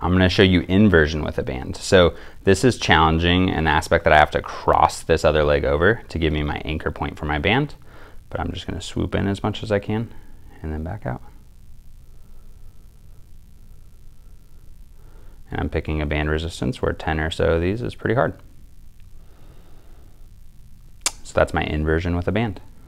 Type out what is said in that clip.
I'm going to show you inversion with a band. So this is challenging, an aspect that I have to cross this other leg over to give me my anchor point for my band. But I'm just going to swoop in as much as I can and then back out. And I'm picking a band resistance where 10 or so of these is pretty hard. So that's my inversion with a band.